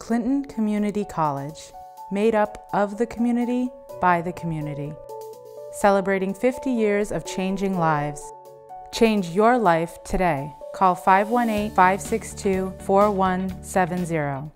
Clinton Community College, made up of the community, by the community. Celebrating 50 years of changing lives. Change your life today. Call 518-562-4170.